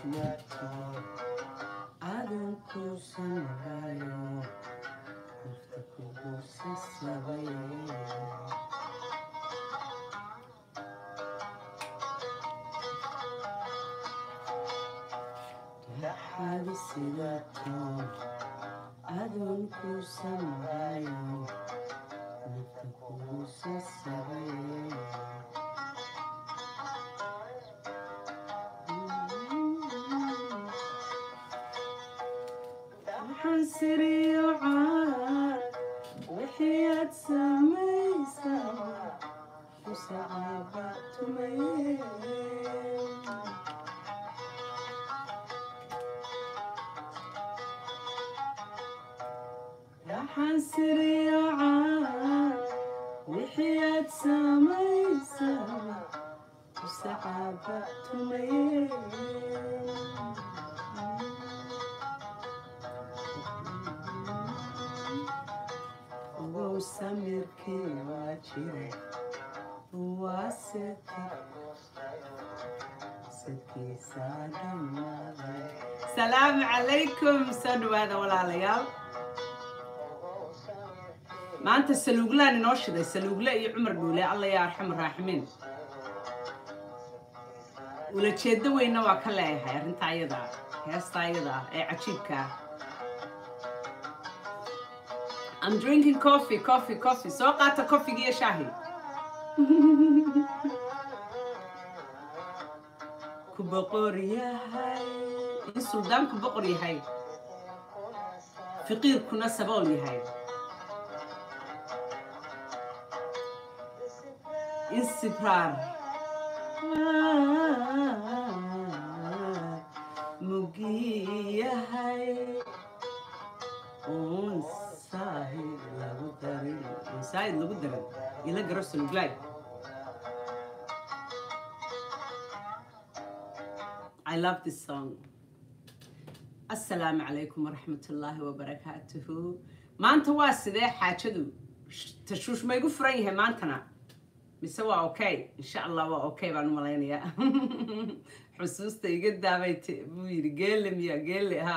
السلام عليكم سنو هذا ولا ليال ما أنت السلوقلاني نوشد السلوقلا عمر دوله الله يرحم الراحمين ولا تشد وين وكله هاي أنت عيدا هست عيدا عشيبك I'm drinking coffee سوقات coffee جي شاهي كبقرية هاي السودان كبقرية هاي فقير كنا سبولي هاي استبرار مجية هاي ونسايد لغدرين إلا قرص الجلاي I love this song. Assalamu alaikum wa rahmatullahi wa barakatuhu. Maanta waa sidee xaajadu tashuush ma igu furan yahay maantana mise waa okay insha Allah waa okay baan u malaynayaa xusuusta iga daabaytay buu yiri geele ha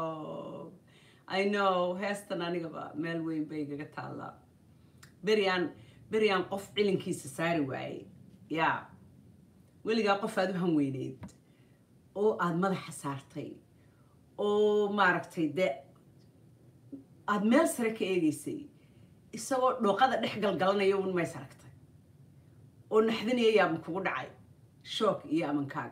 I know heestan anigaba meel weyn bay igaga taallaa beriyaan qof cilinkiisa saari waayey yaa weligaa qof aad u hanweyneyd oo aad madaxa saartay oo maaragtay de aad meel sare ka eegaysay isagoo dhooqada dhex galgalanaya uun mays aragtay oo naxdinaya yaabma kugu dhacay shock iyo amankaaga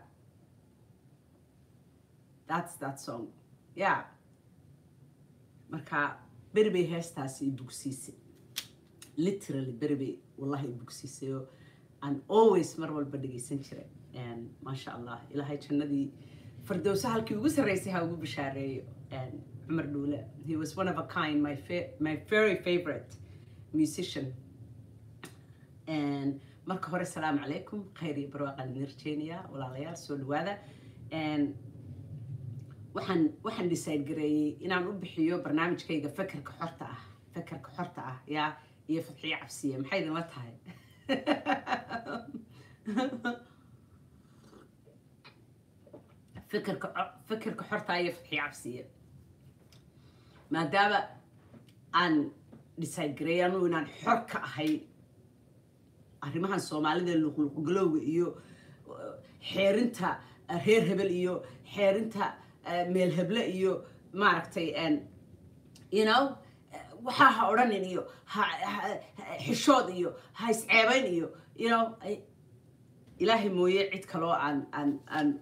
that's that song yeah marka berbey heestaasi i bugsiisay literally berbey wallahi i bugsiisay oo aan always mar walba dhegaysan jiray and masha Allah ilahay jannadii fardowsa halkii ugu sareysay ha ugu bishaareeyo and Umar Dula he was one of a kind my very favorite musician and marka hore salaam alaykum khayr iyo barwaaqo nirjeeniya walaalayaal soo dhawaada and waxaan decide gareeyay inaan u bixiyo barnaamijkayga fakarka xorta ah yaa iyo fadxiyo cabsiye maxay idin la tahay فكرك حرت أي فتحي عبسية ما دام أن decide قريان ونان حركة هاي أريمها الصومالي ذا القلوب إيو حيرنتها هير هبل إيو حيرنتها ميل هبل إيو ما عرفتي أن you know وحاها أورانين إيو حشود إيو هاي سعيبين إيو you know إلهي موية عيد كلو عن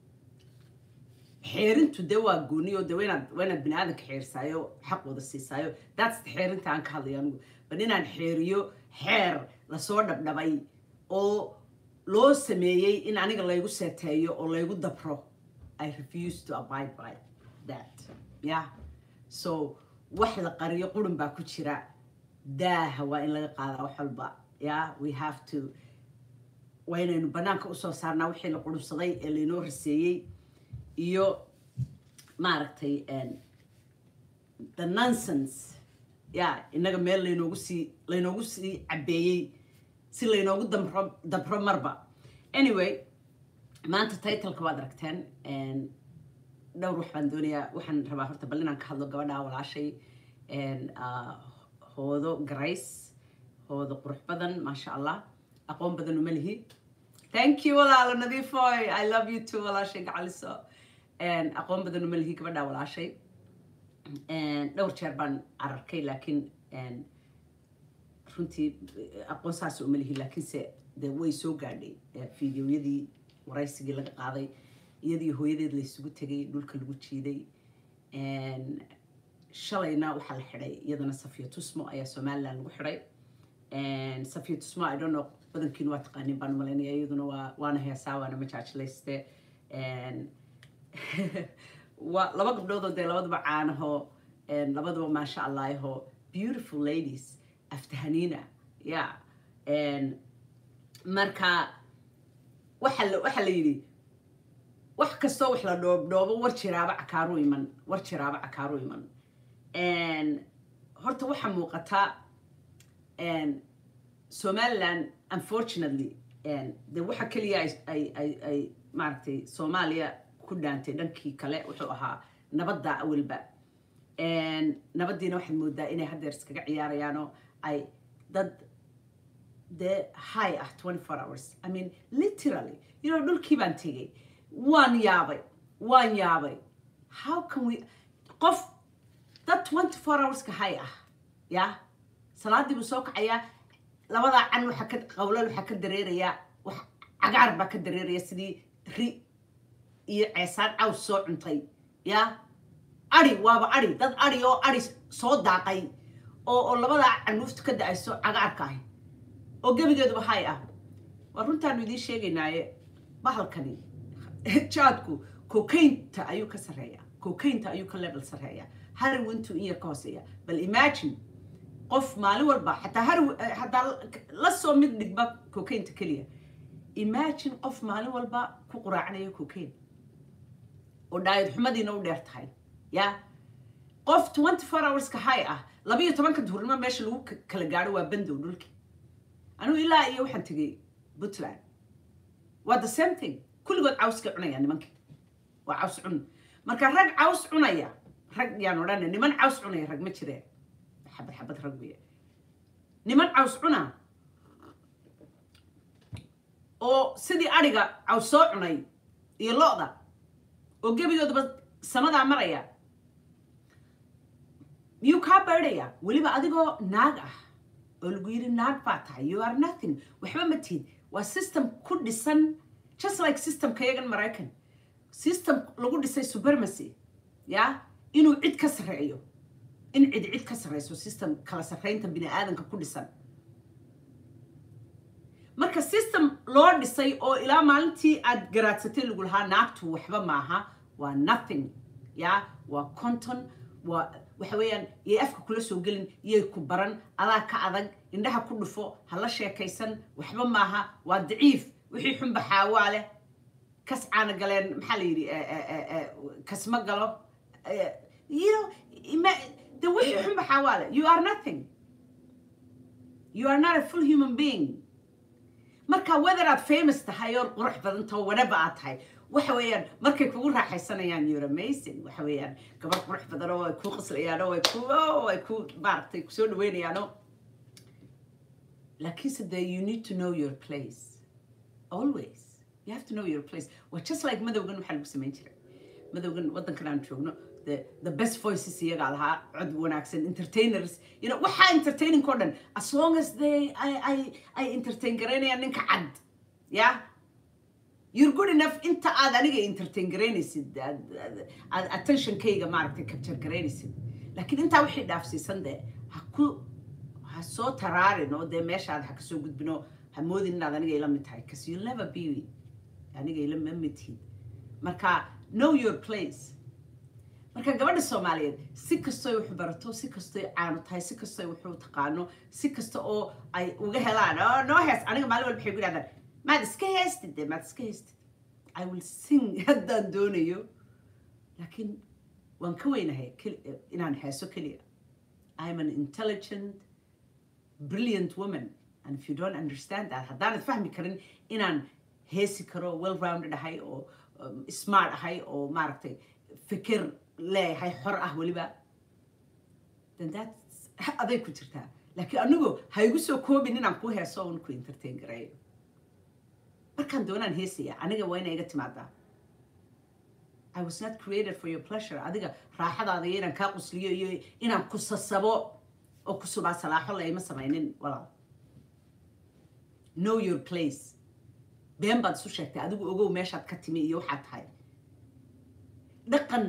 حيرنتو دوا قونيو دوينا بني آدم كحيرسايو حق ودا سيسايو that's the حيرنتا عن كهاليانو بنينا نحيريو حير لسور دبدباي أو لو سميي إن أنا قال يقول ساتيو أو لا يقول دبرو I refuse to abide by that yeah so واحد قرية قرن باكوتشرا ده هو إن لا قاعد وحلبا yeah we have to وين إنه بناك أصلا صارنا وحي لقرن صدي اللي نور السيء iyo maaragtay the nonsense inaga meel laynoogu sii cabeeyey si laynoogu dabro marba anyway maanta titleka waad aragteen dhowr wax baan doonayaa waxaan rabaa horta bal inaan ka hadlo gabadha walaashay hoodo Grace hoodo qurux badan maasha Allah aqoon badan uma lihi thank you walaalo nadiifoy I love you too walaashay gacaliso aqoon badan uma lihi gabadha walaashay dhowr jeer baan ararkay laakiin runtii aqoon saas uma lihi laakiinse de way soo gaadhay fiidiyoyadii waraysigii laga qaaday iyadii hooyadeed la isugu tagay dhulka lagu jiiday shalayna waxaa la xidhay iyadana Safiya Tusmo ayaa Somaliland lagu xidhay Safiya Tusmo I don't know badankiina waa taqaanin baan malaynaya iyaduna waana heesaa waana majaajlayste waa laba gabdhood oo dee labaduba caanaho labaduba maasha Allaho beautiful ladies aftahaniina yeah marka waxa la yiri wax kasto wax la dhoobdhoobo war jiraaba cakaaru iman horta waxa muuqata Somaliland unfortunately de waxa kaliya ay maartay Soomaaliya ku dhaantay dhankii kale wuxuu ahaa nabadda awalba nabadiina waxaad moodaa inay haddeer iskaga ciyaarayaano ay dad the high 24 hours I mean literally you know dhulkii baan tegay waan yaabay how can we qof dad 24 hours ka high ya salaadii buu soo kacaya labada can waxa ka qowlal waxa ka dareeraya wax cagaar ba ka dareeraya sidii ri iyo ceesaan caws soo cuntay ya ari waaba ari dad ari oo ari soo daaqay oo labada canuufta ka da'ayso cagaarka ah oo gabigeeduba hay waa runtaan idin sheegaynaaye bahalkani jaadku cocaine-ta ayuu ka level sareeya heroin-tu in yar ka hooseeya bal imagine qof maalin walba xataa la soo mid dhigba cocaine-ta keliya imagine qof maalin walba ku quraacnaya cocaine oo diet xumadiina u dheer tahay ya qof 24 hours ka hay 12 duhurnimo meesha lagu kala gaaro waa bandow dhulki anu ilaa iyo waxaan tagay Puntland waa the same thing kulligood cawska cunaya nimanka waa caws cun marka rag caws cunaya rag yaan odhan niman caws cunaya rag ma jireen xabad rag weeye niman caws cuna oo sidii ariga caws soo cunay iyo lo'da oo gebigoodaba samadaa maraya miyuu kaa baydhaya weliba adigoo naag oo lagu yiri naag baa tahay you are nothing waxba ma tiid waa system ku dhisan just like system kayagan Mareykan system lagu dhisay supremacy ya inuu cid ka sareeyo in cid ka sareyso system kala sareynta bini aadanka ku dhisan marka system loo dhisay oo ilaa maalintii aad garaadsatay lagu lahaa naagtu waxba maaha waa nothing ya waa conton waa waxa weeyaan iyo afka kula soo gelin iyo ku baran adaa ka adag indhaha ku dhufo hala sheekaysan waxba maaha waa daciif wixii xun baxaawaale kas caana galeen maxaa la yiri kasma galo you know the wixii xun baxaawaale you are nothing you are not a full human being marka whether aad famous tahay oo qurux badan tahay whatever aad tahay waxa weeyaan markay kugu raaxaysanayaan you're amazing waxa weeyaan gabar qurux badan oo ay ku qaslayaan oo ay ku maartay ku soo dhaweynayaan laakiin they you need to know your place always you have to know your place well just like madowgan waxa lagu sameyn jiray madowgan wadankan aan joogno the best voices iyaga lahaa cod wanaagsan entertainers you know waxa entertaining ko dhan as long as I entertain gareynayaan ninka cad yeah you're good enough inta aad aniga entertain gareynaysid attention kayga maaragtay capture gareynaysid laakiin inta wixii dhaafsiisan de ha soo taraarin oo de meeshaad ha ka soo gudbino ha moodin inaad aniga ila mid tahay because you'll never be aniga ila mid tiid marka know your place marka gabadha Soomaaliyeed si kasto ay wax barato si kasto ay caano tahay si kasto ay wax u taqaano si kasto oo ay uga helaan no hees aniga maalin walba waxay ku yiraahdaan maad iska heestid I will sing haddaan doonayo laakiin waan ka weynahay inaan heeso kaliya I am an intelligent brilliant woman and if you don't understand that haddaan fahmi karin inaan heesi karo well rounded ahay oo smart ahay oo maaragtay fikir leeyahay xor ah weliba then that's aday ku jirtaa laakiin anigu ha igu soo koobin inaan ku heeso oon ku entertain gareeyo markaan doonaan heesaya aniga waa inay iga timaadaa I was not created for your pleasure adiga raaxadaada iyo inaan kaa qusliyo iyo inaan ku sasabo oo ku subaa salaaxo la ima samaynin walaal know your place been baad isu sheegtay adigu ogow meeshaad ka timi iyo waxaad tahay dhaqan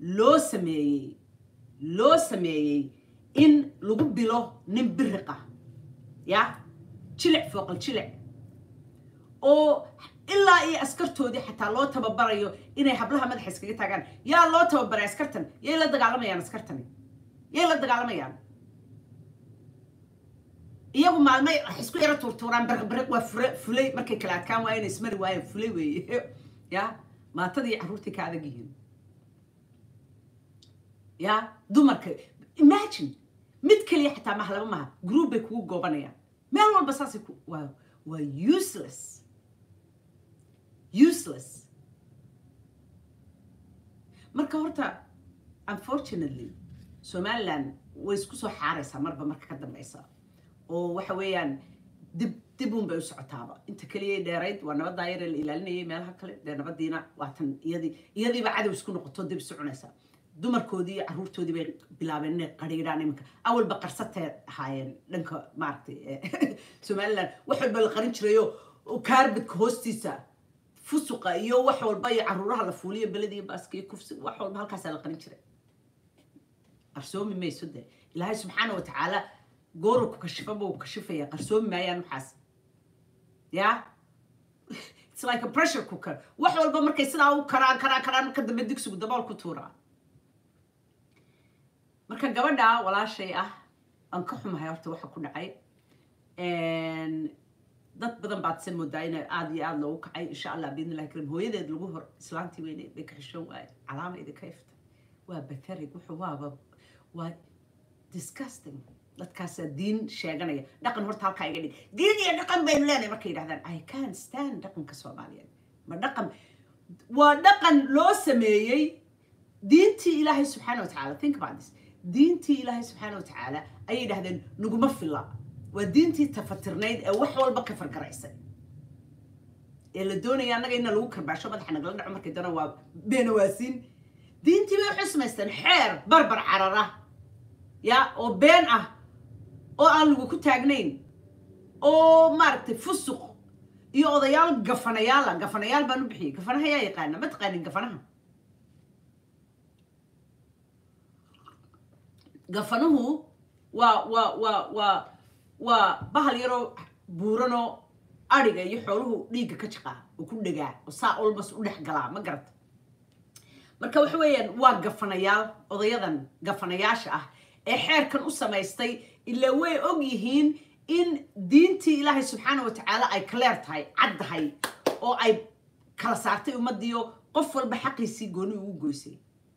loo sameeyey in lagu bilo nin biriqa ya jilic fooqal jilic oo ilaa iyo askartoodii xataa loo tababarayo inay hablaha madaxa iskaga taagaan yaa loo tababaray askartan yay la dagaalamayaan askartani yay la dagaalamayaan iyagu maalmay isku yara tuurtuuraan bariq waa fulay markay kala adkaan waayeen ismari waayeen fulay weeye ya maatadii carruurtii ka adag yihiin ya dumarka imagine mid kaliya xataa maha laba maha group bay kugu goobanayaan meel walba saasay waa useless marka horta unfortunately Somaliland way isku soo xaaraysaa marka ka dambaysa oo waxa weeyaan dib un bay u socotaaba inta kaliya dheerayd waa nabadda yar la ilaalinayay meelaha kale dee nabadiina waa tan iyadiiba cadow isku noqoto dib soconaysa dumarkoodii iyo carruurtoodii bay bilaabeen inay qariiraan iminka awalba qarsatee ahaayeen dhanka maaragtay Somaliland wax walba la qarin jirayo kaarbadka hoostiisa fusuqa iyo wax walba iyo carruuraha la fuuliyo belediyo baaskiyo kufsi wax walba halkaasaa la qarin jiray qarsoomi mayso dee ilaahay subxaana wa tacaala goor ku kashifaba uu kashifaya qarsoomi maayaan waxaas ya it's like a pressure cooker wax walba markay sidaa u karaan marka dambe digsigu dabool ku tuuraa marka gabadha walaashay ah aan ka xumahay horta waxa ku dhacay dad badan baad san moodaa in aad iyo aad loogu kacay insha Allah biidnillahi karim hooyadeed lagu hor islaantii weyne bay ka xishoon waay calaama idinka ifta waa pathetic wuxuu waa disgusting dadkaas diin sheeganaya dhaqan horta halka iga dhig diin iyo dhaqan bay leedahay markay yiraahdaan I can't stand dhaqanka Soomaaliyeed ma dhaqan waa dhaqan loo sameeyay diintii Ilaahay subxaanahu wa ta'ala think about this diintii Ilaahay subxaanahu wa ta'ala ay yiraahdeen nuguma filla waa diintii tafatirnayd ee wax walba ka fargaraysay ee la doonaya anaga in lagu karbaasho madaxa nagala dhaco markay doona waa beenawaasiin diintii way xusmaystaan xeer barbar carara ya oo been ah oo aan lagu ku taagnayn oo maaragtay fusuq iyo odayaal gafanayaal baan u bixiyay gafanaha yaa yaqaana ma taqaanin gafanuhu waa bahal yaroo buurano ariga iyo xooluhu dhiigga ka jaqaa oo ku dhagaa oo saa olbas u dhex galaa ma garata marka waxa weeyaan waa gafanayaal odayadan gafanayaasha ah ee xeerkan u samaystay ilaa way og yihiin in diintii Ilaahay subxaanahu wa ta'ala ay clear tahay caddahay oo ay kala saartay ummadiyo qof walba xaqiisii gooni ugu goysay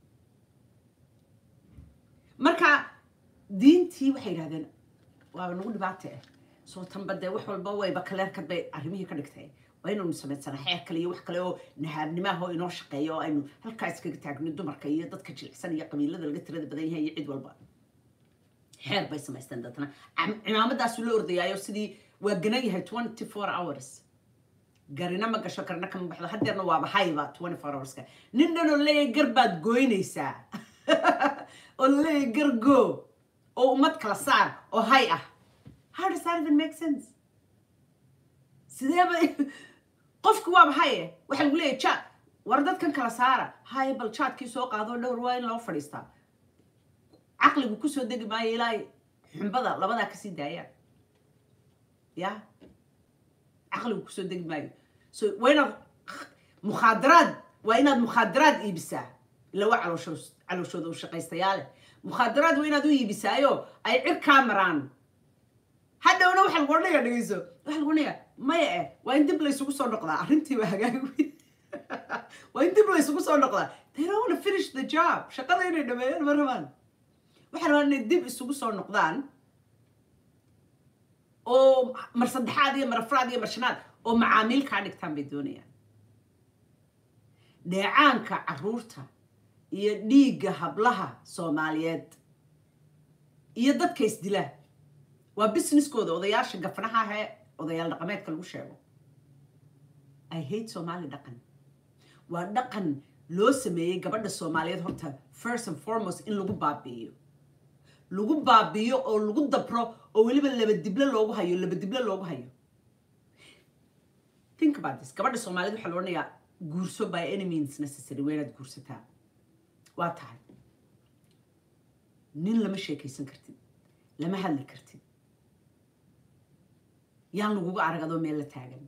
marka diintii waxay yiraahdeen waa nagu dhibaatay soo tanbade wax walba wayba clear ka bay arrimihii ka dhigtay waa inuu sameysana xeer kale iyo wax kale oo nahaabnimaha oo inoo shaqeeyo aynu halkaas kaga taagno dumarka iyo dadka jilicsan iyo qabiilada laga tirada badan yahay iyo cid walba xeer bay samaystaan dadna cimaamadaas loo ordayaayo sidii waa ganan yahay 24 hours garina ma gasho karna kama baxdo hadeerna waa bahayba 24 hours ka nin dhan oo leeyahay garbaad gooynaysaa oo leeyahay gargo oo umad kala saar oo hay ah how does that even make sense sidee qofku waa bahaye waxa lagu leeyahay chat war dadkan kala saara hay bal chatkii soo qaado dhowr waa in loo fadhiistaa عقلك كوسو دق ما يلاي حنبضة لبضة كسي دايا يا عقلك كوسو دق ما وين مخدرات يبسا لو على شو ذو شقيستياله مخدرات وين ذو يبسايو أي عير كامران هذا هو نوح القرنية نجيزو نوح القرنية ما يأ وين تبلي يسوق صور نقطة أنتي وهجاوي وين تبلي يسوق صور نقطة they don't want to finish the job شقدين إنه مرمان waxaan rabaa inay dib isugu soo noqdaan oo mar saddexaad iyo mar afraad iyo mar shanaad oo macaamiil kaa dhigtaan bay doonayaan dheecaanka carruurta iyo dhiigga hablaha Soomaaliyeed iyo dadka isdila waa businesskooda odayaasha gafanaha ah odayaal dhaqameedka lagu sheego I hate Somali dhaqan waa dhaqan loo sameeyay gabadha Soomaaliyeed horta first and foremost in lagu baabi'iyo oo lagu dabro oo waliba laba dibla loogu hayo think about this gabadha Soomaaliyeed waxa loo leeyahay guurso by any means necessary waynaad guursataa waa tahay nin lama sheekaysan kartid lama hadli kartid yaan laguga aragado meel la taagan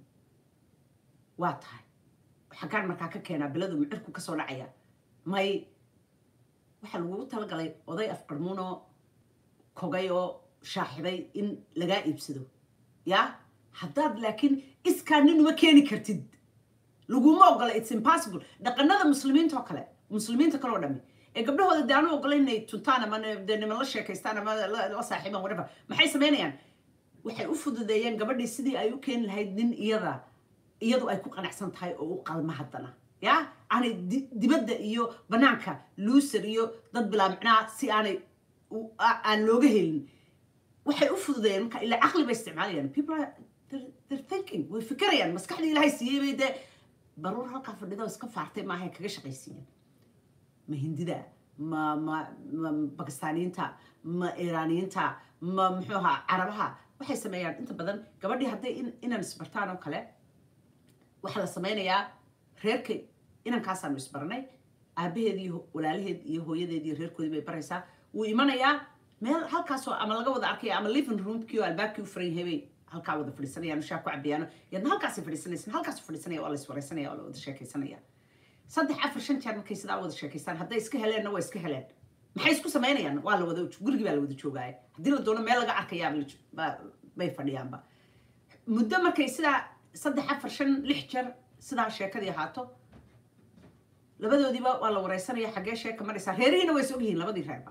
waa tahay xagaan markaa ka keenaa biladu micirku ka soo dhacaya may waxa lagu talagalay oday afqarmuuno kogay oo shaaxiday in laga iibsado ya haddaad laakiin iskaa nin uma keeni kartid laguma ogola it's impossible dhaqanada muslimiinta kale oo dhami ee gabdhahooda daanu ogola inay tuntaan ama niman la sheekaystaan ama la saaxiibaan whatever maxay sameynayaan waxay u fududeeyeen gabadhii sidii ay u keeni lahayd nin iyadu ay ku qanacsan tahay oo u qalma haddana ya aanay dibadda iyo banaanka loser iyo dad bilaa macnaa si aan looga helin waxay u fududeeyeen marka ilaa caqli bay isticmaalayaan people are they're thinking way fikirayaan maskaxdii ilaahay siiyey bay dee baruur halkaa fadhida iska faartay maahay kaga shaqaysiiyeen ma hindida ma bakistaaniyiinta ma iiraaniyiinta ma muxuu ahaa carabaha waxay sameeyaan inta badan gabadhii hadday inaan isbartaan oo kale waxa la sameynayaa reerkay inankaasaan isbarnay aabaheed iyo walaalaheed iyo hooyadeed iyo reerkoodii bay baraysaa wuu imanayaa meel halkaasoo ama laga wada arkaya ama living roomkii oo albaabkii u furan yahay bay halkaa wada fadhiisanayaan shaah ku cabiyaano yadna halkaasay fadhiisanaysan halkaasuu fadhiisanaya waa la iswaraysanaya oo la wada sheekaysanaya 3-4 jeer markay sidaa wada sheekaystaan hadday iska heleenna waa iska heleen maxay isku samaynayaan waa la wada gurigii baa la wada joogaaya haddii la doono meel laga arkayaa bay fadhiyaanba muddo markay sidaa 3-4-5-6 jeer sidaa sheekadii ahaato labadoodiiba waa la waraysanaya xaggee sheeka maraysaa reerihiina way is ogyihiin labadii reerba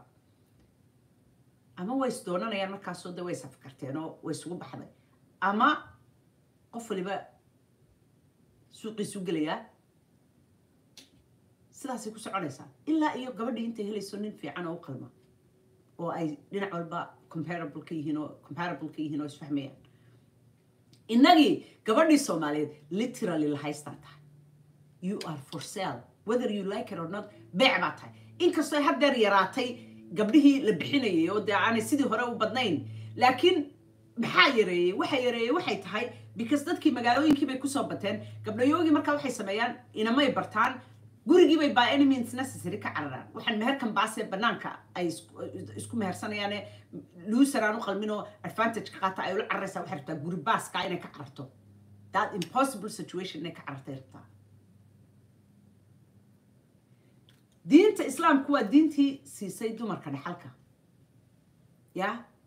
ama way is doonanayaan markaasoo de way isafkarteen oo way isugu baxday ama qof waliba suuqiisu gelayaa sidaasay ku soconaysaa ilaa iyo gabadhii intay helayso nin fiican oo u qalma oo ay dhinac walba comparable ka yihiin oo isfahmayaan innagii gabadhii Soomaaliyeed literally la haystaa tahay you are for sale whether you like it or not beec baa tahay inkastoo haddeer yaraatay gabdhihii la bixinayay oo dee aanay sidii hore u badnayn laakiin maxaa yareeyey waxay tahay because dadkii magaalooyinkii bay kusoo bateen gabdhayoogii markaa waxay sameeyaan inamay bartaan gurigii bay by any means necessary ka cararaan waxaan meherkan baasee banaanka ay isku mehersanayaane loser aan u qalminoo advantage ka qaata ay ula cararaysaa waxay rabtaa guri baaska inay ka cararto that impossible situation inay ka carartay rabtaa diinta islaamku waa diintii siisay dumarka dhaxalka ya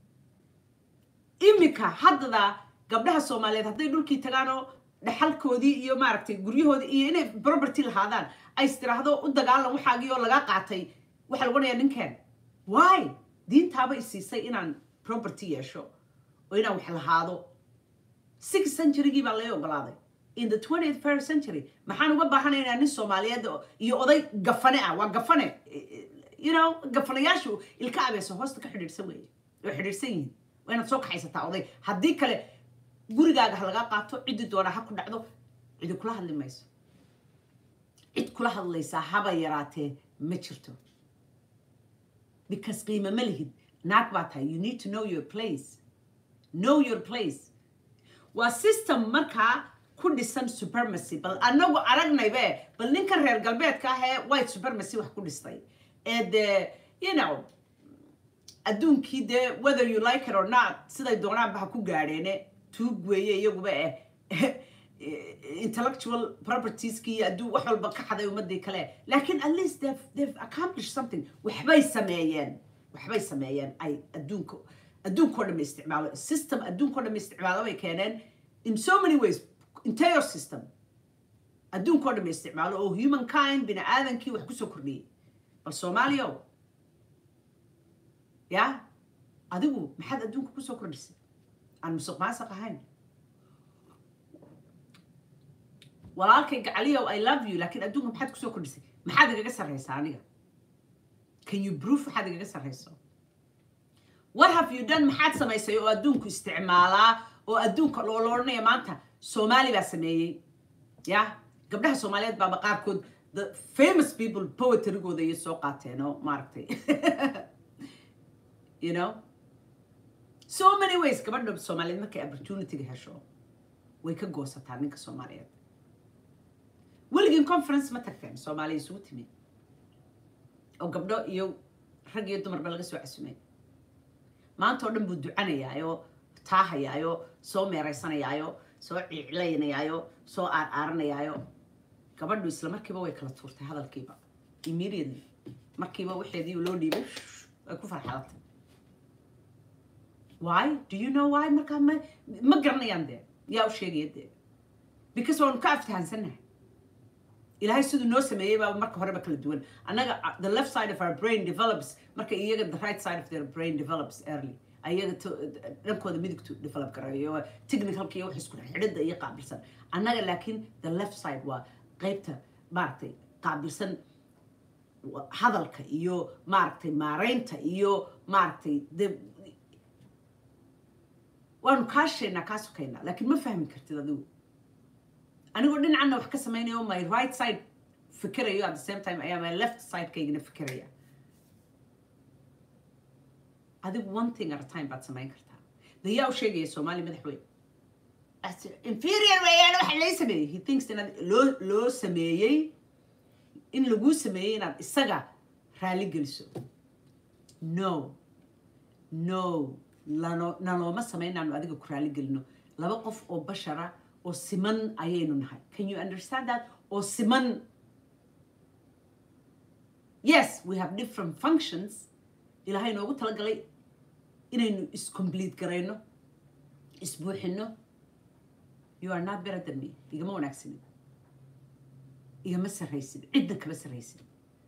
imika haddada gabdhaha Soomaaliyeed hadday dhulkii tagaanoo dhaxalkoodii iyo maaragtay guryahoodii iyo inay property lahaadaan ay istiraahdo u dagaalan waxaagii oo laga qaatay waxa lagu leeyahay ninkeen why diintaaba isiisay inaan property yeesho oo inaan wax lahaado 6th century baa la ogolaaday in the 21st century maxaan uga baahanaynaa nin Soomaaliyeed iyo oday gafane ah waa gafane gafanayaashu ilka abeeso hoosta ka xidhiidhsan weeye oo xidhiidhsan yihiin waa inaad soo kaxaysataa oday haddii kale gurigaaga ha laga qaato ciddi doona ha ku dhacdo cidi kula hadli mayso cid kula hadlaysaa haba yaraatee ma jirto because qiimo ma lihid naag baa tahay you need to know your place waa system markaa ku dhisan supremacy bal anagu aragnaybe bal ninka reer galbeedka ah ee white supremacy wax ku dhistay ee dee adduunkii dee whether you like it or not siday doonaanba ha ku gaadheene tuug weeye iyaguba intellectual properties ki adu wax walba ka xaday umadii kale laakiin at least they've accomplished something waxbay sameeyeen ay adduunko dhan isticmaalo system adduunko dhan isticmaalo way keeneen in so many ways entire system adduunko dhan isticmaalo oo humankind bini aadankii wax ku soo kordhiyay bal Soomaaliya ya adigu maxaad adduunka ku soo kordhisay aan musuq maasuq ahayn walaalkayga caliyow I love you laakiin adduunka maxaad kusoo kordhisay maxaad igaga sarraysaa aniga can you prove waxaad igaga sarrayso what have you done maxaad samaysay oo adduunku isticmaalaa oo adduunka loolooranaya maanta Soomaali baa sameeyey yeah gabdhaha Soomaaliyeed baa qaarkood the famous people poetrygooda iyo soo qaateen oo maartay you know so many ways gabadha Soomaaliyeed markay opportunity hesho way ka goosataa ninka Soomaaliyeed weligin conference ma tagteen Soomaaliya isugu timid oo gabdho iyo rag iyo dumarba laga soo casumay maanta oo dhan buu ducanayaayo taahayaayo soo meeraysanayaayo soo ciilaynayaayo soo aaranayaayo gabadhu isla markiiba way kala tuurtay hadalkiiba immediately markiiba waxeedii loo dhiibay ay ku farxalatay why do you know why marka ma garanayaan de yaa u sheegayade because waan ka aftahansanahay ilaahay sidoo noo sameeyay baa marka horeba kala duwan anaga the left side of our brain develops marka iyaga the right side of their brain develops early ayaga dhankooda midigtu develop garayo technical iyo wax isku xidhida iyo qaabilsan anaga laakiin the left side waa qaybta maartay qaabilsan hadalka iyo maartay maareynta iyo maartay waan kaashayna kaasukayna laakiin ma fahmi kartid adigu anigoo dhinacna wax ka samaynayo my right side fikirayo at the same time I am my left side kaygana fikiraya adigu one thing at a time baad samayn kartaa dayaa u sheegaya Soomaali madaxweyne inferior wayaan waxa la sameeyay he thinks in loo sameeyay in lagu sameeyay inaad isaga raali geliso no lanooma samaynaano adiga ku raali gelino laba qof oo bashara oo siman ayaynu nahay can you understand that oo siman yes we have different functions ilaahay noogu talagalay inaynu iscomplete garayno isbuuxino you are not better than me igama wanaagsanin igama sarraysin cidda kama sarraysin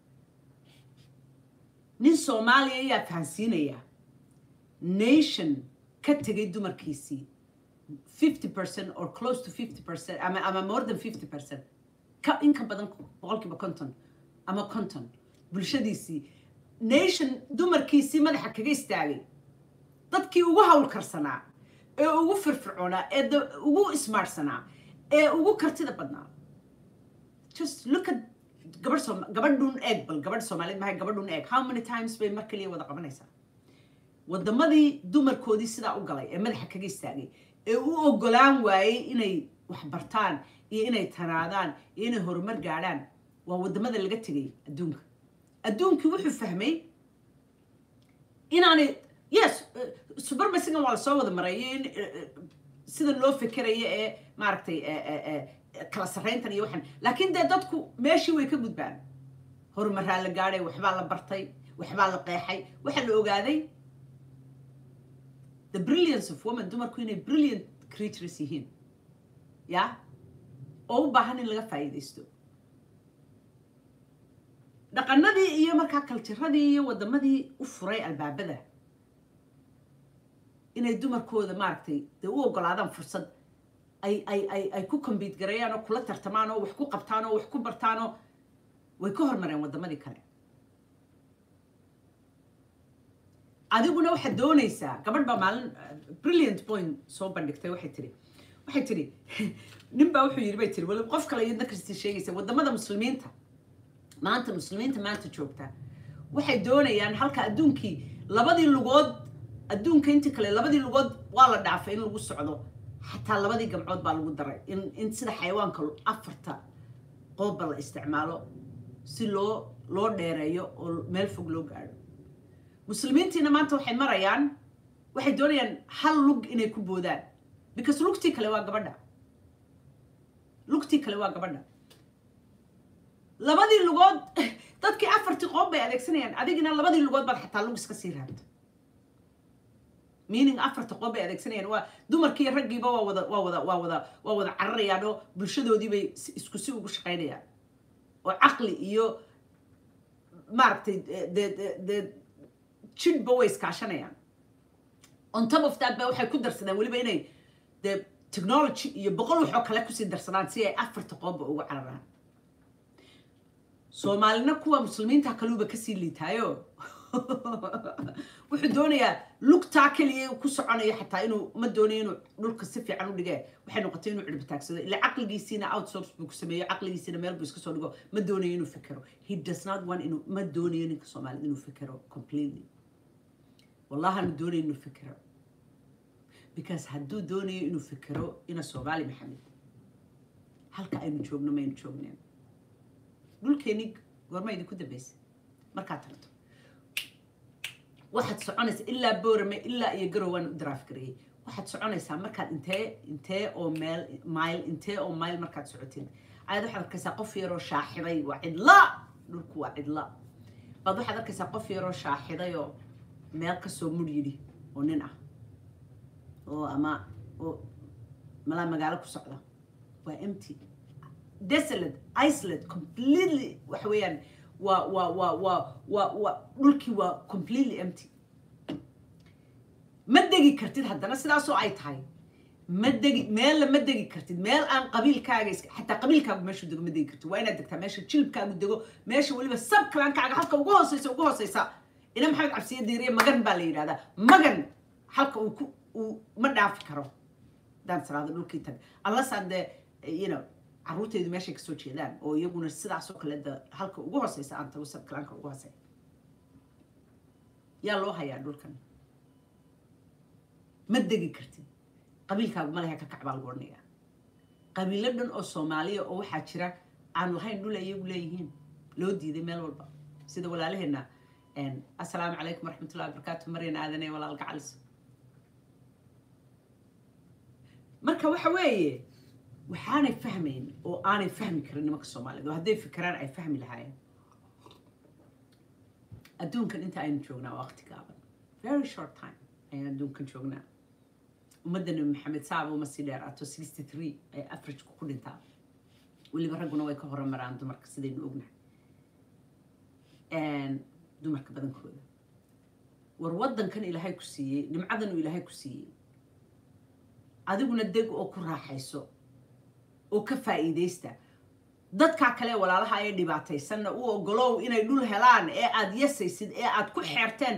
nin Soomaaliya ayaa fahansiinaya nation ka tegay dumarkiisii 50% or close to 50% ama more than 50% ka inka badan boqolkiiba konton ama konton bulshadiisii nation dumarkiisii madaxa kaga istaagay dadkii ugu hawl karsanaa ee ugu firfircoonaa ee ugu ismaarsanaa ee ugu kartida badnaa just look at gabadhun eeg bal gabadh Soomaaliyeed maxay gabadhun eeg how many times bay mar kaliya wada qabanaysaa wadamadii dumarkoodii sidaa u galay ee madaxa kaga istaagay ee u ogolaan waayay inay wax bartaan iyo inay tanaadaan iyo inay horumar gaadhaan waa wadamada laga tagay adduunkii wuxuu fahmay inaanay yes subarmasigan waa la soo wada maray sida loo fikirayo ee maaragtay kala sarreyntan iyo waxan laakiin dee dadku meeshii way ka gudbaan horumaraa la gaadhay waxbaa la bartay waxbaa la qeexay waxa la ogaaday the brilliance of women dumarku inay brilliant creatures yihiin yeah oo u baahan in laga faa'iideysto dhaqanadii iyo markaa culturadii iyo wadamadii u furay albaabada inay dumarkooda maaragtay dee u ogolaadaan fursad ay ku compete gareeyaan oo kula tartamaan oo wax ku qabtaan oo wax ku bartaan oo way ka hormareen wadamadii kale adiguna waxa doonaysaa gabadh baa maalin brilliant point soo bandhigtay waxay tiri nin baa wuxuu yiri bay tiri wali qof kale iyadna kristi sheegaysa wadamada muslimiinta maanta joogta waxay doonayaan halka adduunkii labadii lugood adduunka inta kale labadii lugood waa la dhaafay in lagu socdo xataa labadii gamcood baa lagu daray in sida xayawaanka afarta qoobba la isticmaalo si loo dheereeyo oo meel fog loo gaadho muslimiintiina maanta waxay marayaan waxay doonayaan hal lug inay ku boodaan because lugtii kale waa gabadha labadii lugood dadkii afartii qoob bay adeegsanayaan adigina labadii lugood baad xataa lug iska sii raabto meaning afarta qoob bay adeegsanayaan waa dumarkii raggiiba waa wada cararayaan oo bulshadoodii bay isku si ugu shaqaynayaan oo caqli iyo maaragtay jidhba way iskaashanayaan on top of that ba waxay ku darsadaan waliba inay the technology iyo boqol wax oo kale ku sii darsadaan si ay afarta qoob ugu cararaan Soomaalina kuwa muslimiinta kaluuba ka sii liitaayo wuxuu doonayaa lugta kaliya ku soconaya xataa inuu ma doonayo inuu dhulka si fiican u dhigay waxay noqotay inuu cirib taagsado ila aqligiisina outsource buu ku sameeyo aqligiisina meel buu iska soo dhigo ma doonayo inuu fikiro he does not want inuu ma doonayo ninka Soomaaliyeed inuu fikiro completely wallahi ma doonayo inuu fikiro because hadduu doonayo inuu fikiro ina Soomaali Maxamed halka aynu joogno ma aynu joogneen dhulkeeni goorma idinku dambeysay markaa tarto waxaad soconaysaa ilaa boorame ilaa iyo garowaan u daraaf gareeyay waxaad soconaysaa markaad intee oo mile markaad socotiin ayaad waxaad arkaysaa qof yaroo shaaxiday waa cidla dhulku waa cidla baad waxaad arkaysaa qof yaroo shaaxiday oo meel ka soo mud yidhi oo nin ah oo ama oo malaa magaalo ku socda waa empty desolate isolate completely waxa weeyaan dhulkii waa completely empty ma degi kartid haddana sidaasoo ay tahay ma degi kartid meel aan qabiilkaaga xataa qabiilkaagu meeshu dego ma degi kartid waa inaad degtaa meesha jilibkaagu dego meesha weliba sabkalaankaaga halka ugu hooseysa ina maxamed cabsiye diiriye magan baa la yidhahdaa magan halka uu ma dhaafi karo daan salaado dhulkii tag allasaan dee carruurtaydu meeshay ka soo jeedaan oo iyaguna sidaas oo kale halka ugu hooseysa aan tago sabkalaanka ugu hooseeya yaa loo hayaa dhulkan ma degi kartid qabiilkaagu ma lehe ka kac baa lagu odhanayaa qabiilo dhan oo Soomaaliya oo waxaa jira aan lahayn dhul iyagu leeyihiin loo diiday meel walba sida walaalaheena assalaamu calaykum waraxmatullahi wabarakaatu marina aadanay walaal gacalis marka waxa weeye waxaanay fahmayn oo aanay fahmi karin nimanka Soomaaliyeed oo hadday fikiraan ay fahmi lahaayeen adduunkan inta aynu joognaa waqti gaaban very short time ayaan adduunkan joognaa ummadana Maxamed Saab oo masii dheer ato 63 ay average ku dhintaa waliba ragguna way ka horumaraan dumarka sidaynu ognahay dumarka badankooda war wadankan Ilaahay ku siiyay nimcadan uu Ilaahay ku siiyay adiguna deg oo ku raaxayso oo ka faa'iideysta dadka kale walaalaha ay dhibaataysan oo ogolow inay dhul helaan ee aad yasaysid ee aad ku xeerteen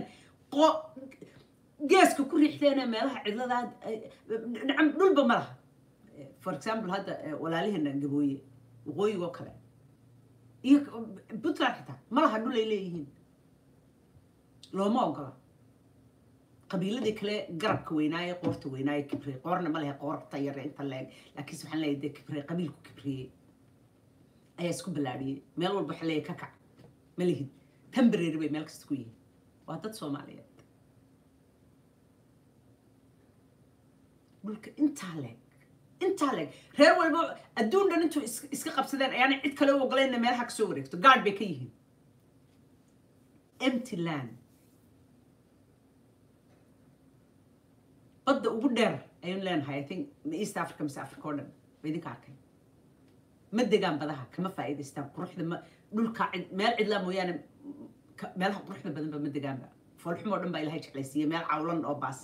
geeska ku riixteen meelaha cidlada nacam dhulba ma laha for example hadda walaalaheena gabooye waqooyiga kale iyo Puntland xitaa ma laha dhul ay leeyihiin looma ogola qabiiladii kale garabka weynaaye qoorta weynaaye kibrey qoorna ma lehe qoorta yar inta leeg laakiin waxaan leeyahay kibrey qabiilku kibrey ayaa isku balaadhiyay meel walba waxa leeyahay ka kac ma lihid temporary bay meel kasta ku yihiin waa dad Soomaaliyeed dhulka intaa leeg reer walba adduun dhan intuu iska qabsadeen ayaana cid kale u ogolayna meelaha ka soo wareegto guard bay ka yihiin empty land badda ugu dheer ayaan leenahay I think East Africa mise Africa oo dhan bay idinka arkay ma degaan badaha kama faa'iidaystaan quruxda dhulka meel cidla mooyaane meelaha quruxda badan ba ma degaanba foolxumo dhan baa Ilaahay jeclaysiiyay meel cawlan oo baas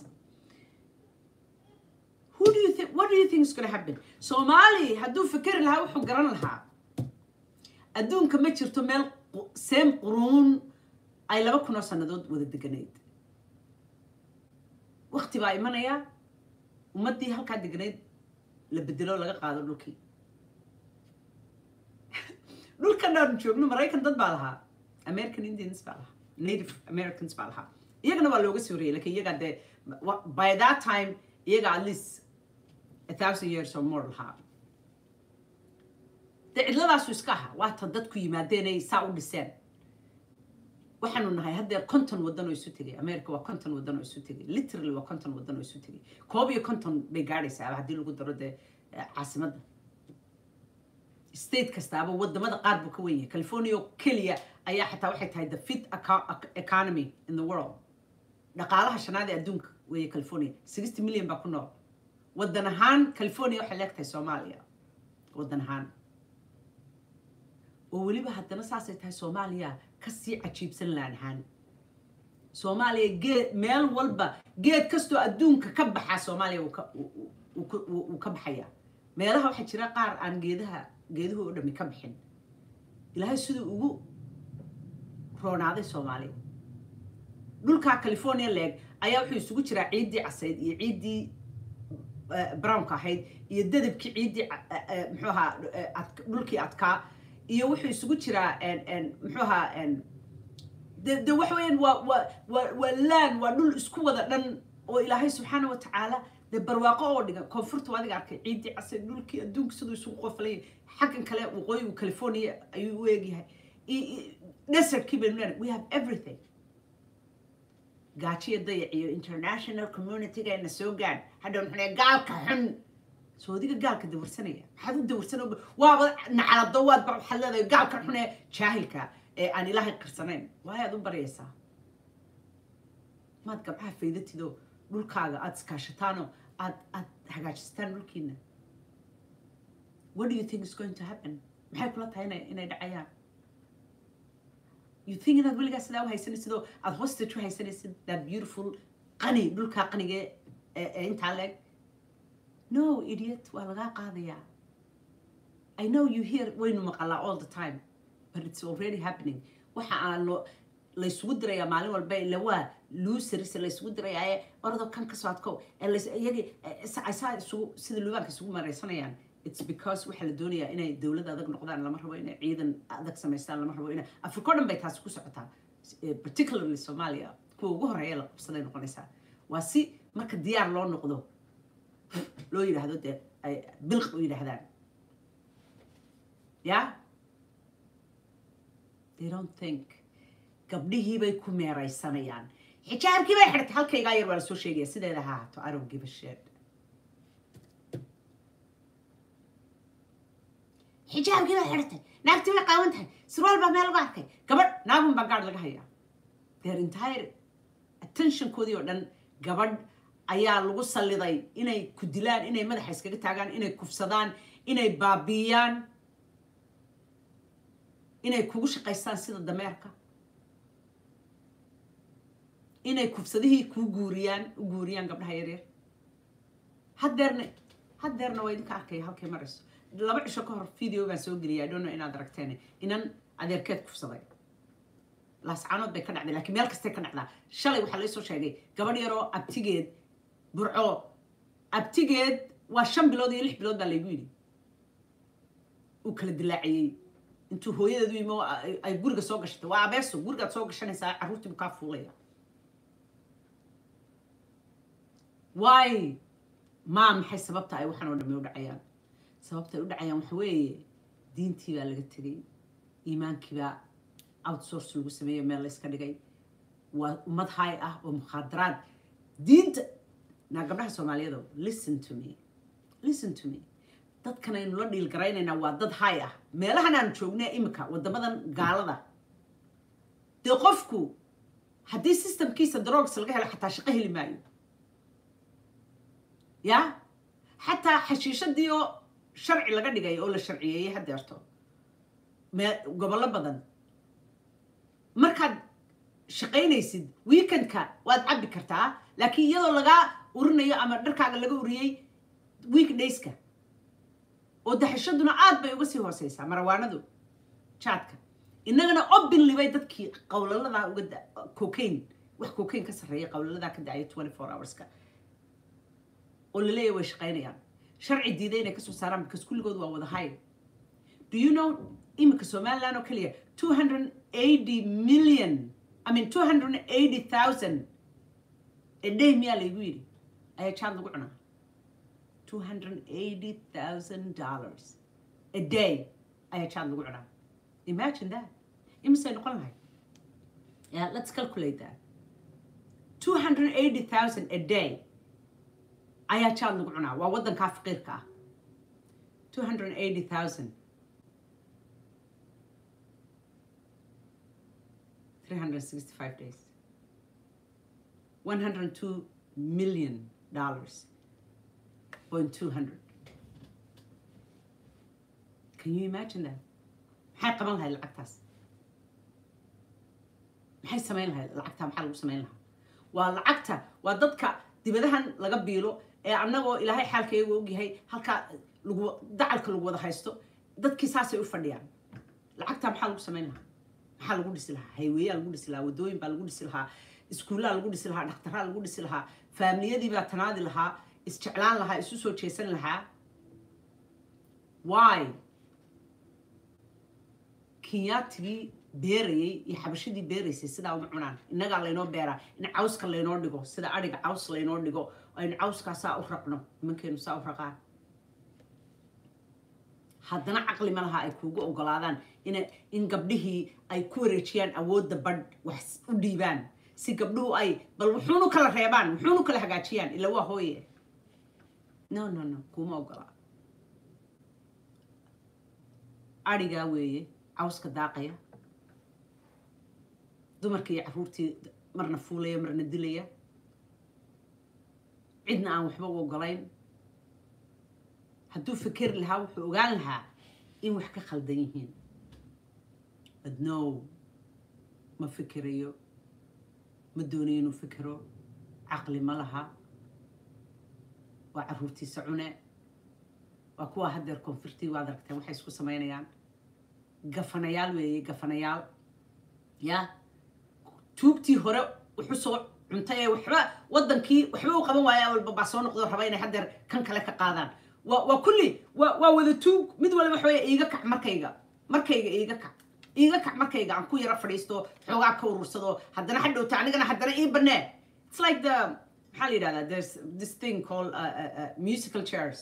what do you think is going to happen Somali hadduu fikir lahaa wuxuu garan lahaa adduunka ma jirto meel same quruun ay 2,000 sanadood wada deganayd waqti baa imanaya ummadii halka deganayd la bedelo laga qaado dhulkii dhulkan aan joogno Mareykan dad baa lahaa American Indians baa lahaa Native Americans baa lahaa iyagana waa looga soo reeyay laakiin iyaga by that time iyaga at least 1,000 years or more lahaa cidladaas iska aha waa tan dadku yimaadeen ay saa u dhiseen waxaanu nahay hadda konton wadan oo isu tagay America waa konton wadan oo isu tagay literally waa konton wadan oo isu tagay koob iyo konton bay gaadhaysaa haddii lagu daro caasimadda state kastaaba wadamada qaar buu ka weyn yahay California kaliya ayaa xataa waxay tahay the fifth economy in the world dhaqaalaha shanaad ee adduunka weeye California 60 million baa ku nool wadan ahaan California waxay leegtahay Soomaaliya wadan ahaan oo waliba haddana saasay tahay Soomaaliya ka sii cajiibsan laanahan Soomaaliya geed meel walba geed kastoo adduunka ka baxa Soomaaliya uu ka baxaya meelaha waxa jira qaar aan geeduhu u dhami ka bixin ilaahay sidoo ugu roonaaday Soomaaliya dhulka California leg ayaa wuxuu isugu jira ciidii casayd iyo ciidii brown ka ahayd iyo dadabkii ciidii muxuu ahaa dhulkii adkaa iyo wuxuu isugu jira muxuu ahaa de wax weyn waa laan waa dhul isku wada dhan oo ilaahay subxaanahu wa tacaala de barwaaqo oo dhigan koonfurta adiga arkay ciidii casay dhulkii adduunka sidoo isugu qoflay xaqan kale waqooyiga California ayuu u eegyahay desert kibelman we have everything gaajiya dayaciyo international community gaana soo gaan hadda wuxuu gaalka xun soodiga gaalka dawarsanaya maxaad u dawarsanoo waa nacalado waad baa waxa leedahay gaalka xun ee jaahilka ee aan ilaahay qirsanayn waayad u baraysaa maad gabdhaha faydatido dhulkaaga aad iskaashataano aad hagaajistaan dhulkiina what do you think is going to happen maxay kula tahay inay dhacayaan you think inaad weligaa sidaa u haysanaysidoo aad hostage u haysanaysid that beautiful qani dhulkaa qaniga intaa leeg no idiot waa lagaa qaadayaa I know you hear waynu maqalaa all the time but it's already happening waxa aan la isugu dirayaa maalin walba ila waa losers la isugu dirayaa orado kan ka soo adko iyagi sida luubaanka isugu maraysanayaan it's because waxa la doonayaa inay dawlad adag noqdaan lama rabo inay ciidan adag sameystaan lama rabo inay Afrika dhan bay taas ku socotaa particularly Somalia kuwa ugu horeeya la qabsaday noqonaysaa waa si marka diyaar loo noqdo loo yiraahdo de bilq u yiraahdaan yeah they don't think gabdhihii bay ku meeraysanayaan xijaabkii bay xirtay halkayga yar waa soo sheegay sideeda ha to I don't give a shit xijaabkii bay xirtay naagtii way qaawan tahay surwaal baa meel lagu arkay gabadh naagun baa gaadh laga hayaa their entire attention koodii oo dhan gabadh ayaa lagu saliday inay ku dilaan inay madaxa iskaga taagaan inay kufsadaan inay baabiyaan inay kugu shaqaystaan sida dameerka inay kufsadihii ku guuriyaan gabdhaha yaryar haddeerna waa idinka arkay halkay marayso laba cisho ka hor video baan soo geliyay I don't know inaad aragteen inan adeerkeed kufsaday laascaanood bay ka dhacday laakiin meel kastay ka dhacdaa shalay waxaa la soo sheegay gabadh yaroo abtigeed burco abtigeed waa 5 bilood iyo 6 bilood baa laygu yidhi uu kala dilaaciyey intuu hooyadeedu yimo ay guriga soo gashatay waa abeeso gurigaad soo gashanaysaa carruurtii buu kaa fuulaya why ma maxay sababta ay waxaan oo dhamay u dhacayaan sababta ay u dhacayaan waxa weeye diintii baa laga tagay iimaankii baa outsource lagu sameeyay meel la iska dhigay waa ummad hay ah oo mukhadaraad diinta gabdhaha Soomaaliyeed listen to me dadkan aynu la dhiil garaynaynaa waa dad hay ah meelahan aan joognay imika wadamadan gaalada de qofku haddii systemkiisa drugs laga helo xataa shaqo heli maayo ya xataa xashiishadii oo sharci laga dhigay oo la sharciyeeyay haddeerto gobollo badan markaad shaqaynaysid weekendka waad cabbi kartaa laakiin iyadoo lagaa urinayo ama dharkaaga laga uriyey weekdayska oo daxashaduna aad bay uga sii hooseysaa marawaanadu jaadka innagana openly bay dadkii qowlalada uga cocaine wax cocaine ka sarreeya qowlalada ka dhacay 24 hours-ka oo la leeyahay way shaqaynayaan sharci diiday inay ka soo saaraan because kulligood waa wada hay do you know imika Somaliland oo kaliya 280,000 a day miyaa laygu yidhi ayaa jaad lagu cunaa $280,000 a day ayaa jaad lagu cunaa imagine that imisay noqon lahay yeah let's calculate that 280,000 a day ayaa jaad lagu cunaa waa waddankaa faqiirka ah 280,000 365 days $102 million .200 can you imagine that maxay qaban lahayd lacagtaas maxay samayn lahayd lacagta maxaa lagu samayn lahaa waa lacagta waa dadka dibadahan laga biilo ee annagoo ilaahay xaalkaygu ogyahay halkaa dacalka lagu wada haysto dadkii saasay u fadhiyaan lacagta maxaa lagu samayn lahaa maxaa lagu dhisi lahaa hayweeyaa lagu dhisi lahaa wadooyin baa lagu dhisi lahaa iskuullaa lagu dhisi lahaa dhakhtaraa lagu dhisi lahaa faamiliyadii baa tanaadi lahaa isjeclaan lahaa isu soo jeesan lahaa why kinyaatigii beerayay iyo xabashadii beeraysay sidaa uma cunaan innagaa laynoo beeraa in cawska laynoo dhigo sida adhiga caws laynoo dhigo aynu cawskaa saa u raqno nimankeenu saa u raqaan haddana caqli ma laha ay kuugu ogolaadaan in gabdhihii ay ku wareejiyaan awoodda badh wax u dhiibaan si gabdhuhu ay bal wuxuunu kala reebaan wuxuunu kala hagaajiyaan ila waa hooye no kuma ogolaa adhigaa weeye cawska daaqaya dumarkii iyo carruurtii marna fuulaya marna dilaya cidna aan waxba u ogolayn hadduu fikeri lahaa wuxuu ogaan lahaa in wax ka khaldan yihiin but no ma fikirayo ma doonayo inuu fikiro caqli ma laha waa carruurtiisa cune waa kuwa haddeer koonfurtii waad aragteen waxay isku samaynayaan gafanayaal weeye gafanayaal ya tuugtii hore wuxuu soo cuntay ee waxba waddankii waxba u qaban waaya walba baa soo noqdo raba inay haddeer kan kale ka qaadaan waa kulli waa wada tuug mid waliba waxa weeye iiga kac markayga iiga kac markayga aan ku yara fadhiisto xoogaa ka urursado haddana hadhowta anigana haddana ii banee it's like the maxaa la yidhahdaa there's this thing called musical chairs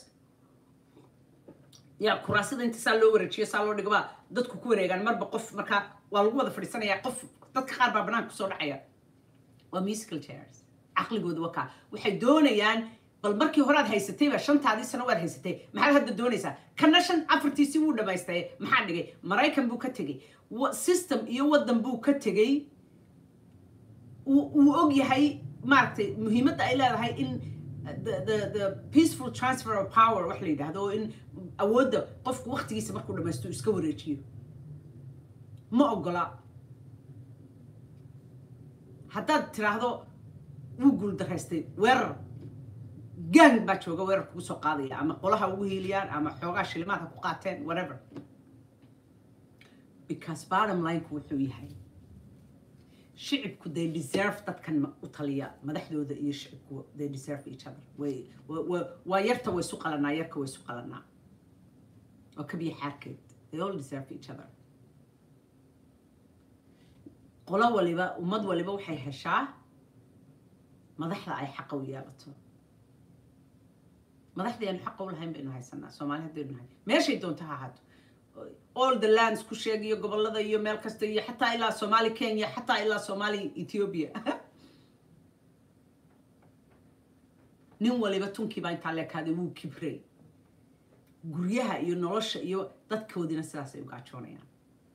ya kuraasada inta saa loo wareejiyo saa loo dhigaba dadku ku wareegaan marba qof markaa waa lagu wada fadhiisanayaa qof dadka qaar baa banaanka kusoo dhacaya waa musical chairs caqligooda waa kaa waxay doonayaan bal markii horaad haysatayba shantaadii sano waad haysatay maxaad hadda doonaysaa kana afartiisii wuu dhamaystay maxaa dhigay maraykan buu ka tegey system iyo waddan buu ka tegey uu og yahay maaragtay muhiimadda ay leedahay in the peaceful transfer of power wax la yidhaahdo oo in awoodda qofku waqtigiisa markuu dhamaysto iska wareejiyo ma ogola haddaad tiraahdo wuu guuldaraystay weerar gang baa jooga weerar kugu soo qaadaya ama qolaha ugu hiiliyaan ama xoogaa shilimaadka ku qaateen whatever because bottom line-ku wuxuu yahay shicibku they deserve dadkan u taliya madaxdooda iyo shicibku they deserve each other waa yarta way isu qalanaa yarka way isu qalanaa oo kabiya xaarkeed they all deserve each other qolo waliba ummad waliba waxay heshaa madaxda ay xaqa u yeelato madaxdii aan xaq u lahayn baynu haysanaa Soomaali haddaynu nahay meeshay doonto ha ahaato all the lands ku sheegayo gobolada iyo meel kasta iyo xataa ilaa Soomaali Kenya xataa ilaa Soomaali Ethiopia nin waliba tunkii baa intaa leekaaday wuu kibray guryaha iyo nolosha iyo dadkoodina sidaas ay u gaajoonayaan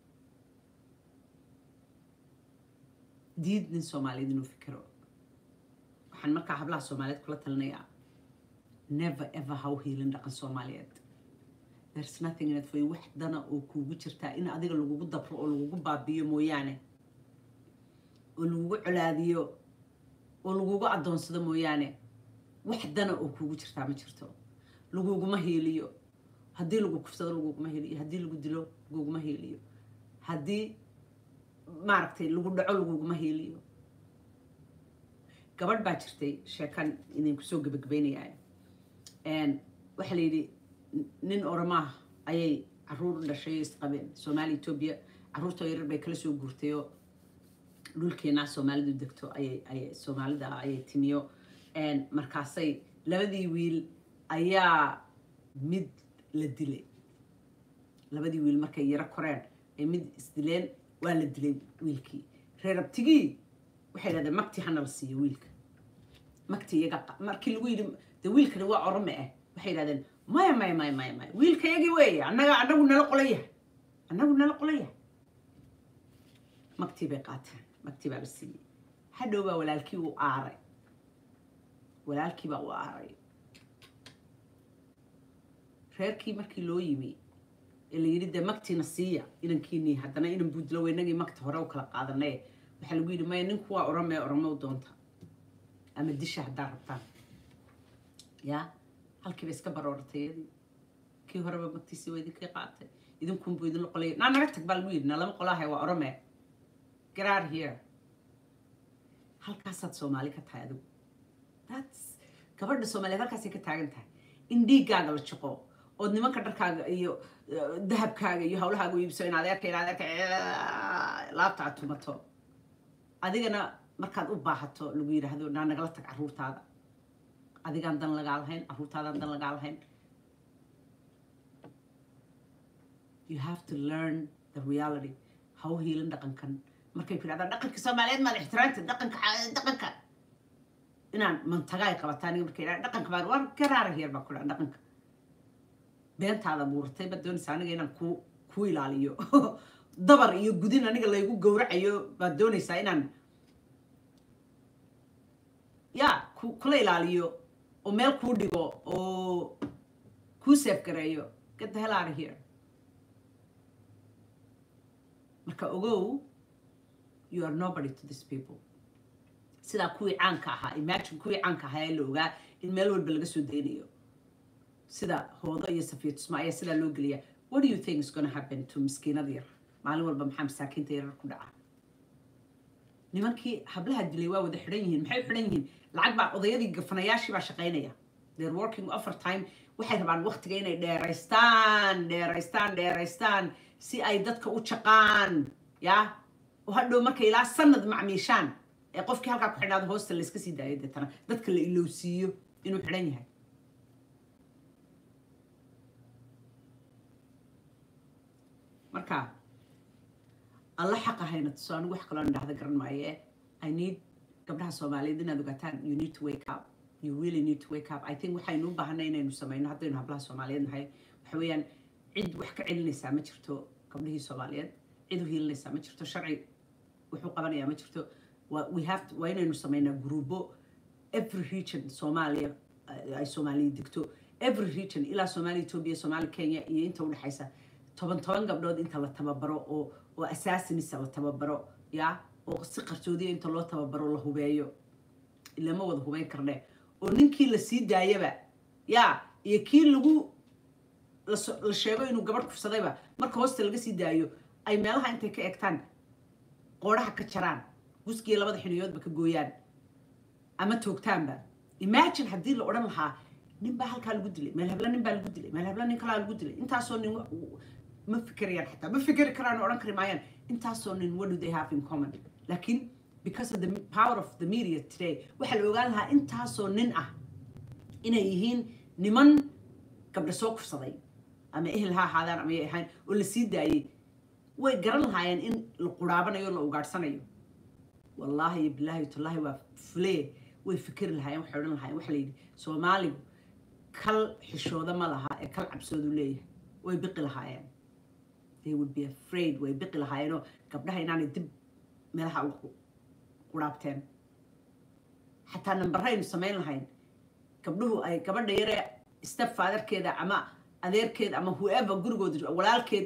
diid nin Soomaaliyeed inuu fikiro waxaan markaa hablaha Soomaaliyeed kula talinayaa never ever how healing dhaqan Soomaaliyeed there's nothing in it for you wax dana oo kuugu jirtaa in adiga lagugu dabro oo lagugu baabiyo mooyaane oo lagugu colaadiyo oo lagugu adoonsado mooyaane wax dana oo kuugu jirtaa ma jirto laguguma heeliyo haddii lagu kufsado laguguma heeliyo haddii lagu dilo laguguma heeliyo haddii maaragtay lagu dhaco laguguma heeliyo gabadh baa jirtay sheekan idinku soo gabagabaynayaa waxa la yidhi nin oramaah ayay carruur dhashay isqabeen Soomaali Ethiopia carruurta yaryar bay kala soo guurtayoo dhulkeena Soomaalidu degto ayay Soomaalida ayay timiyo markaasay labadii wiil ayaa mid la dilay labadii wiil markay yara koreen ay mid isdileen waa la dilay wiilkii reer abtigii waxay yidhahdeen magti hana la siiyo wiilka magti iyaga markii lagu yidhi de wiilkani waa orome ah waxay yidhahdeen maya wiilka yagii weeye anagu nala qolaya magtii bay qaateen magtii baa la siiyey hadhow baa walaalkii u aaray reerkii markii loo yimi ee la yidhi dee magtiina siiya inankiinii haddana inan buudlo weynagii magta hore u kala qaadanay waxa lagu yidhi maya ninku waa oramo doonta ama disha haddaa rabtaan yaa halkiiba iska barooratay iyadii kii horeba magtiisii waa idinkii qaatay idinkunbuu idinla qolaya naa naga tag baa lagu yidhi na lama qolahay waa orame get out here halkaasaad soomaali ka tahay adigu that's gabadha soomaaliyeed halkaasay ka taagan tahay in dhiiggaaga la jaqo ood nimanka dharkaaga iyo dahabkaaga iyo hawlahaaga u iibso in adeerka laabta aad tumato adigana markaad u baahato lagu yidhaahdo naa nagala tag carruurtaada adigaan dan lagaa lahayn carruurtaadaan dan lagaa lahayn you have to learn the reality how hiilin dhaqankan markay ku yidhahdaan dhaqanka soomaaliyeed maad ixtiraamta dhaqanka inaan mantagaay qabataan markay yidhahdaan dhaqanka baan war garaara heer baa ku dhaha dhaqanka beentaada buurtay baad doonaysaa aniga inaan ku ilaaliyo dabar iyo gudin aniga laygu gowracayo baad doonaysaa inaan yaa kula ilaaliyo oo meel kuu dhigo oo kuu seef gareeyo get the hell out of here marka ogow you are nobody to these people sidaa kuwii caanka ahaa imagine kuwii caanka ahaa ee la ogaa in meel walba laga soo daynayo sida hoodo iyo safiyo tusma ayaa sidaa loo geliyaa what do you think is going to happen to miskiinada yar maalin walba maxaa masaakiinta yarar ku dhaca nimankii hablaha dilay waa wada xidhan yihiin maxay u xidhan yihiin lacag baa odayadii gafanayaashii baa shaqaynaya they're working overtime waxay rabaan waqtiga inay dheeraystaan si ay dadka u jaqaan yaa oo hadhow markay ilaa sanad macmiishaan ee qofkii halkaa ku xidhnaado hoosta la iska sii daayo deetana dadka la ilowsiiyo inuu xidhan yahay marka alla xaq ahayna tuso anigu wax kaloo dhahda garan maaye I need gabdhaha Soomaaliyeed inaad ogaataan you need to wake up you really need to wake up I think waxaynu u baahanay inaynu samayno haddaynu hablaha Soomaaliyeed nahay waxa weeyaan cid wax ka celinaysaa ma jirto gabdhihii Soomaaliyeed cid u hiilinaysaa ma jirto sharci wuxuu qabanayaa ma jirto waa inaynu samaynaa gruubo every region Soomaaliya ay Soomaaliya degto every region ilaa Soomaaliya Ethiopia Soomaaliya Kenya iyo inta u dhaxaysa 10 gabdhood inta la tababaro oo asaasinisa la tababaro yaa oo si qarsoodiya inta loo tababaro la hubeeyo ilama wada hubeyn karne oo ninkii la sii daayaba yaa iyo kii lagu la sheego inuu gabadh kufsadayba marka hoosta laga sii daayo ay meelaha intay ka eegtaan qoodhaha ka jaraan guskii labada xiniyoodba ka gooyaan ama toogtaanba imagine haddii la odhan lahaa nin baa halkaa lagu dilay meel habla nin baa lagu dilay meel habla nin kalaa lagu dilay intaasoo nin ma fikirayaan xataa ma fikiri karaan oo odhan kari maayaan intaasoo nin what do they have in common laakiin because of the power of the media today waxaa la ogaan lahaa intaasoo nin ah inay yihiin niman gabdha soo kufsaday ama ehel ha ahaadaan ama ay ahayn oo la sii daayay way garan lahaayeen in la quraabanayo la ugaadhsanayo wallaahi bilaahi tallaahi waa fulee way fikiri lahaayeen waxay odhan lahaayeen waxa la yidhi Soomaaligu kal xishooda ma laha ee kal cabsoodu leeyahay way biqi lahaayeen they would be afraid way biqi lahaayeenoo gabdhaha inaanay dib meelaha ugu quraabteen xataa nambaraynu samayn lahayn gabdhuhu ay gabadha yaree step fatherkeeda ama adeerkeed ama whoever gurigooda walaalkeed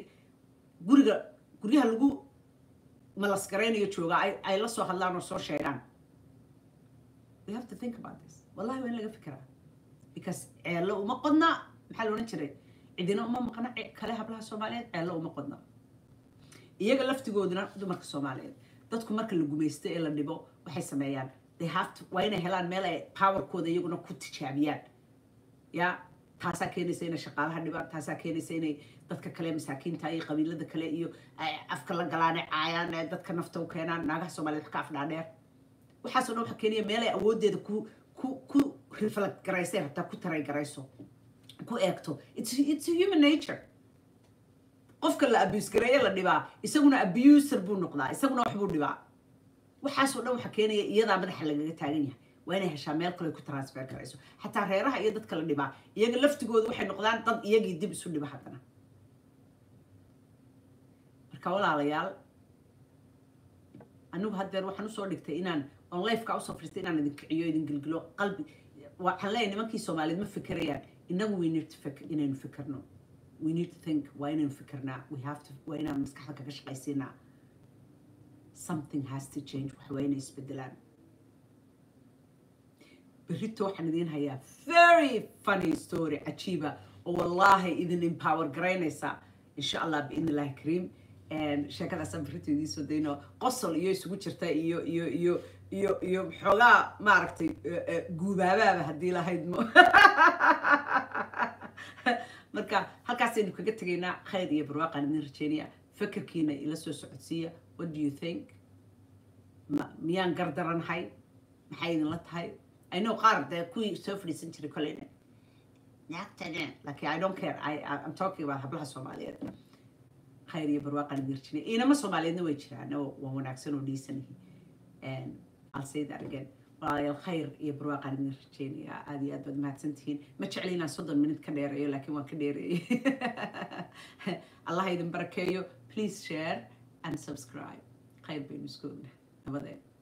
guryaha lagu malasgaraynayo jooga ay la soo hadlaan oo soo sheegaan we have to think about this wallahi waa in laga fikiraa because ceello uma qodna maxaa la odhan jiray cidina uma maqna kale hablaha Soomaaliyeed ceello uma qodna iyaga laftigooduna dumarka Soomaaliyeed dadku marka la gumaysto ee la dhibo waxay sameeyaan they have to waa inay helaan meel ay powerkooda iyaguna ku tijaabiyaan yaa taasaa keenaysa inay shaqaalaha dhibaan taasaa keenaysa inay dadka kale masaakiinta iyo qabiilada kale iyo afka la galaan caayaan dadka nafta u keenaan naagaha Soomaaliyeed ka afdhaadheer waxaasoo dhan waxa keenaya meel ay awoodeeda ku reflect garayso hataa ku taray garayso ku eegto it's human nature qofka la abuse gareeyo la dhibaa isaguna abuser buu noqdaa isaguna wax buu dhibaa waxaasoo dhan waxa keenaya iyadaa madaxa lagaga taagan yahay waa inay heshaa meel kale ku transfer garayso xataa reeraha iyo dadka la dhibaa iyaga laftigooda waxay noqdaan dad iyagii dib isu dhiba haddana marka walaalayaal anigu haddeer waxaan usoo dhigtay inaan on life-ka usoo fadhiistay inaan idin kiciyo idin gilgilo qalbi waxaan leeyahay nimankii Soomaaliyeed ma fikirayaan inagu we need to inaynu fikirno we need to think waa inaynu fikirnaa we have to waa inaan maskaxda kaga shaqaysiinaa something has to change wax waa inay isbedelaan berrito waxaan idiin hayaa very funny story cajiiba oo wallaahi idin empower garaynaysa insha allah biidni illaahi kariim sheekadaasaan berrito idiin soo dayno qosol iyo isugu jirta iyo xoogaa maaragtay guubaabaaba haddii lahayd mo marka halkaasaynu kaga tegaynaa khayr iyo barwaaqaan idin rajeynaya fakarkiina ila soo socodsiiya what do you think miyaan gardaranahay maxay idinla tahay I know qaar dee kuwii soo fadhiisan jiray koleyna naagtane laakiin I don't care I'm talking about hablaha soomaaliyeed khayr iyo barwaaqaan idin rajeynaya inama soomaaliyeedna way jiraan oo waa wanaagsan oo dhiisanihi and I'll say that again walaalayaal khayr iyo barwaaqaan idin rajeynaya aad iyo aad baad mahadsantihiin ma jecli inaan 30 minute ka dheereeyo laakiin waan ka dheereeyey allah idin barakeeyo please share and subscribe khayr baynu isku ognahay nabadeen